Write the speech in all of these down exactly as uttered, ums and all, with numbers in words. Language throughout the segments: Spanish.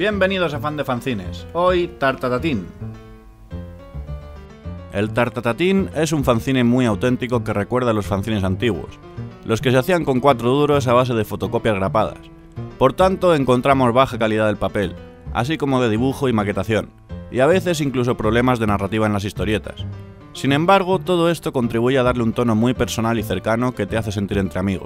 Bienvenidos a Fan de Fanzines, hoy Tartatatín. El Tartatatín es un fanzine muy auténtico que recuerda a los fanzines antiguos, los que se hacían con cuatro duros a base de fotocopias grapadas. Por tanto, encontramos baja calidad del papel, así como de dibujo y maquetación, y a veces incluso problemas de narrativa en las historietas. Sin embargo, todo esto contribuye a darle un tono muy personal y cercano que te hace sentir entre amigos.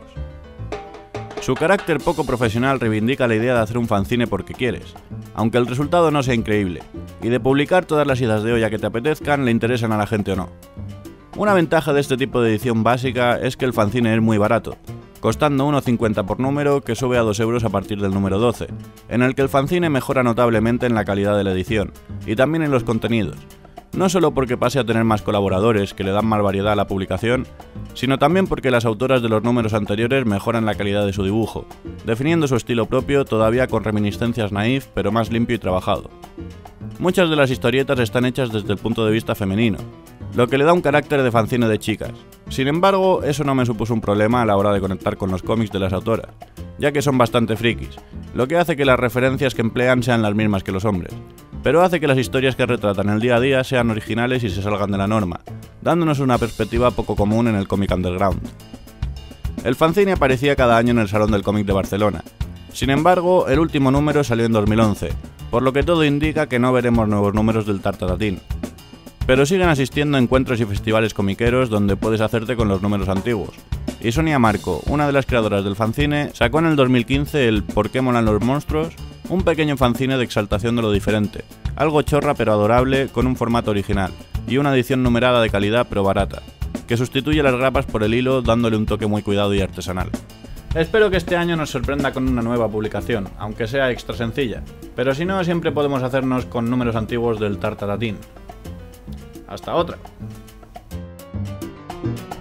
Su carácter poco profesional reivindica la idea de hacer un fanzine porque quieres, aunque el resultado no sea increíble, y de publicar todas las idas de olla que te apetezcan le interesen a la gente o no. Una ventaja de este tipo de edición básica es que el fanzine es muy barato, costando uno cincuenta por número, que sube a dos euros a partir del número doce, en el que el fanzine mejora notablemente en la calidad de la edición, y también en los contenidos, no solo porque pase a tener más colaboradores que le dan más variedad a la publicación, sino también porque las autoras de los números anteriores mejoran la calidad de su dibujo, definiendo su estilo propio todavía con reminiscencias naif pero más limpio y trabajado. Muchas de las historietas están hechas desde el punto de vista femenino, lo que le da un carácter de fanzine de chicas. Sin embargo, eso no me supuso un problema a la hora de conectar con los cómics de las autoras, ya que son bastante frikis, lo que hace que las referencias que emplean sean las mismas que los hombres, pero hace que las historias que retratan el día a día sean originales y se salgan de la norma, dándonos una perspectiva poco común en el cómic underground. El fanzine aparecía cada año en el Salón del Cómic de Barcelona. Sin embargo, el último número salió en dos mil once, por lo que todo indica que no veremos nuevos números del Tartatatín. Pero siguen asistiendo a encuentros y festivales comiqueros donde puedes hacerte con los números antiguos. Y Sonia Marco, una de las creadoras del fanzine, sacó en el dos mil quince el ¿Por qué molan los monstruos?, un pequeño fanzine de exaltación de lo diferente, algo chorra pero adorable, con un formato original, y una edición numerada de calidad pero barata, que sustituye las grapas por el hilo dándole un toque muy cuidado y artesanal. Espero que este año nos sorprenda con una nueva publicación, aunque sea extra sencilla, pero si no, siempre podemos hacernos con números antiguos del Tartatatín. ¡Hasta otra!